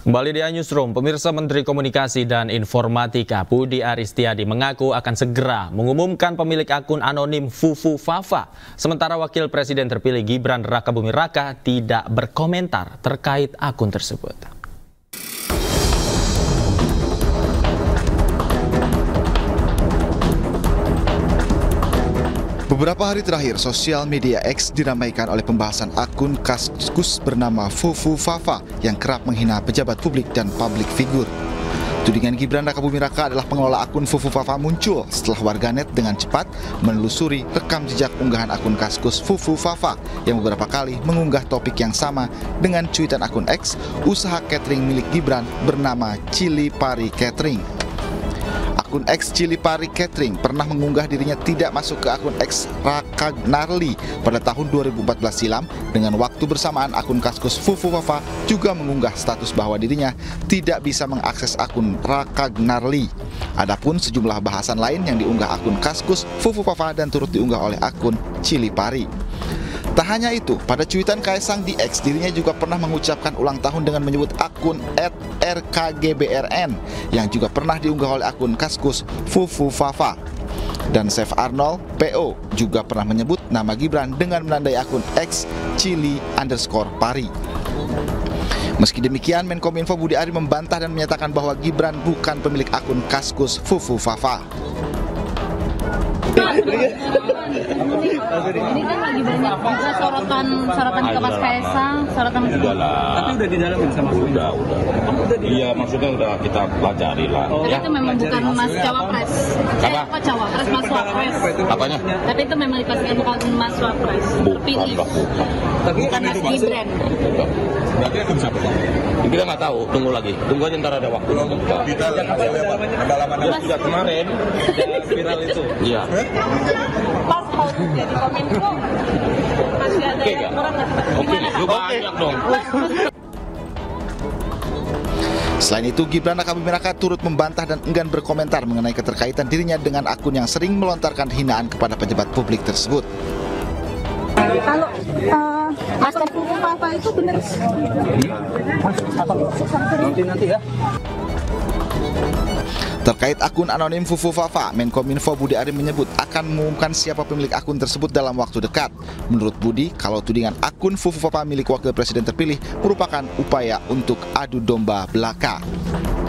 Kembali di Newsroom, pemirsa. Menteri Komunikasi dan Informatika Budi Aristiadi mengaku akan segera mengumumkan pemilik akun anonim Fufu Fafa. Sementara Wakil Presiden terpilih Gibran Rakabuming Raka tidak berkomentar terkait akun tersebut. Beberapa hari terakhir, sosial media X diramaikan oleh pembahasan akun Kaskus bernama Fufu Fafa yang kerap menghina pejabat publik dan publik figur. Tudingan Gibran Rakabuming Raka adalah pengelola akun Fufu Fafa muncul setelah warganet dengan cepat menelusuri rekam jejak unggahan akun Kaskus Fufu Fafa yang beberapa kali mengunggah topik yang sama dengan cuitan akun X, usaha catering milik Gibran bernama Chili Pari Catering. Akun X Chili Pari Catering pernah mengunggah dirinya tidak masuk ke akun X Rakagnarli pada tahun 2014 silam. Dengan waktu bersamaan, akun Kaskus Fufu Fafa juga mengunggah status bahwa dirinya tidak bisa mengakses akun Rakagnarli. Adapun sejumlah bahasan lain yang diunggah akun Kaskus Fufu Fafa dan turut diunggah oleh akun Chili Pari. Tak hanya itu, pada cuitan Kaisang di X, dirinya juga pernah mengucapkan ulang tahun dengan menyebut akun @rkgbrn yang juga pernah diunggah oleh akun Kaskus Fufu Fafa. Dan Chef Arnold PO juga pernah menyebut nama Gibran dengan menandai akun X Chili_Pari. Meski demikian, Menkominfo Budi Ari membantah dan menyatakan bahwa Gibran bukan pemilik akun Kaskus Fufu Fafa. Ini kan lagi banyak juga sorotan ke Mas Kaisang, sorotan Mas Gibran. Tapi udah didalamin sama udah. Iya, maksudnya udah kita pelajari lah. Tapi Ya. itu memang bukan Mas Cawapres. Apa? Cawapres, Mas Wapres. Apanya? Tapi itu memang dipastikan bukan Mas Wapres. Terpilih. Bukan Mas Gibran. Berarti akun siapa? Kita nggak tahu, tunggu lagi. Tunggu aja ntar ada waktu. Kita pendalaman Sudah kemarin viral itu. Iya. Pas mau jadi Kominfo masih ada yang kurang nggak? Gimana Pak? Banyak dong. Selain itu, Gibran Rakabuming Raka turut membantah dan enggan berkomentar mengenai keterkaitan dirinya dengan akun yang sering melontarkan hinaan kepada pejabat publik tersebut. Kalau Master Fufu Fafa itu benar? Nanti ya. Terkait akun anonim Fufu Fafa, Menkominfo Budi Ari menyebut akan mengumumkan siapa pemilik akun tersebut dalam waktu dekat. Menurut Budi, kalau tudingan akun Fufu Fafa milik Wakil Presiden terpilih merupakan upaya untuk adu domba belaka.